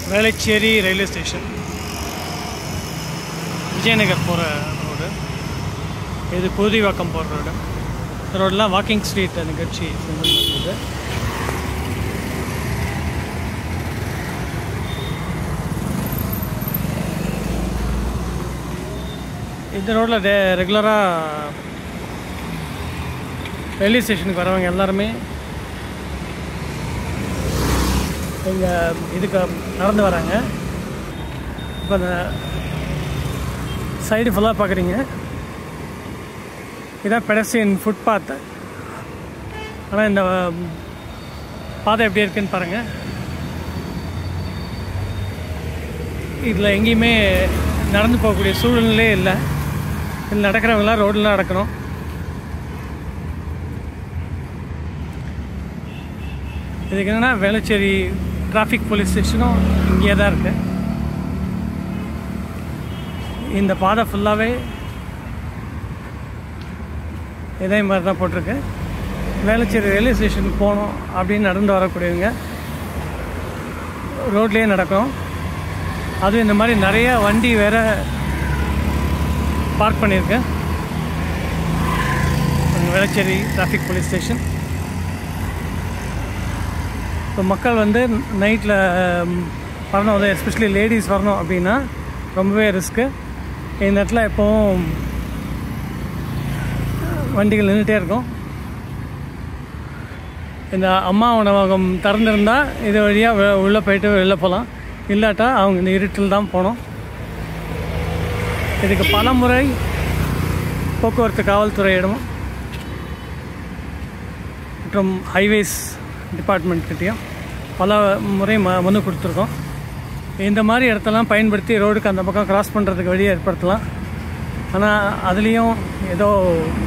Velachery railway station, Vijayanagar போகிற road இது. புதிவாக்கம் போகிற ரோடு. இந்த ரோடெலாம் வாக்கிங் ஸ்ட்ரீட் நிகழ்ச்சி செஞ்சுருந்தது. இந்த ரோட்டில் ரெகுலராக ரயில்வே ஸ்டேஷனுக்கு வரவங்க எல்லாருமே இங்கே இதுக்கு நடந்து வராங்க. இப்போ அந்த சைடு ஃபுல்லாக பார்க்குறீங்க, இதான் பெடஸ்ட்ரியன் ஃபுட்பாத்து. ஆனால் இந்த பாதை எப்படி இருக்குன்னு பாருங்கள். இதில் எங்கேயுமே நடந்து போகக்கூடிய சூழ்நிலையே இல்லை. இதில் நடக்கிறவங்களாம் ரோடில் நடக்கணும். இதுக்கு என்னென்னா வேளச்சேரி டிராஃபிக் போலீஸ் ஸ்டேஷனும் இங்கே தான் இருக்குது. இந்த பாதை ஃபுல்லாகவே இதே மாதிரி தான் போட்டிருக்கு. வேளச்சேரி ரயில்வே ஸ்டேஷனுக்கு போகணும் அப்படின்னு நடந்து வரக்கூடியவங்க ரோட்லேயே நடக்கணும். அதுவும் இந்த மாதிரி நிறைய வண்டி வேறு பார்க் பண்ணியிருக்கேன். Velachery traffic police station. இப்போ மக்கள் வந்து நைட்டில் வரணும், அது எஸ்பெஷலி லேடிஸ் வரணும் அப்படின்னா ரொம்பவே ரிஸ்க்கு. இந்த இடத்துல எப்போவும் வண்டிகள் நின்றுட்டே இருக்கும். இந்த அம்மா உணவகம் திறந்துருந்தால் இது வழியாக உள்ளே போயிட்டு வெளில போகலாம். இல்லாட்டா அவங்க இந்த இருட்டில் தான் போகணும். இதுக்கு பல முறை போக்குவரத்து காவல்துறையிடம் மற்றும் ஹைவேஸ் டிபார்ட்மெண்ட்கிட்டையும் பல முறை மனு கொடுத்துருக்கோம். இந்த மாதிரி இடத்தெல்லாம் பயன்படுத்தி ரோடுக்கு அந்த பக்கம் கிராஸ் பண்ணுறதுக்கு வழியை ஏற்படுத்தலாம். ஆனால் அதுலேயும் ஏதோ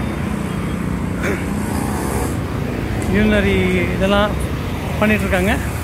யூனரி இதெல்லாம் பண்ணிகிட்ருக்காங்க.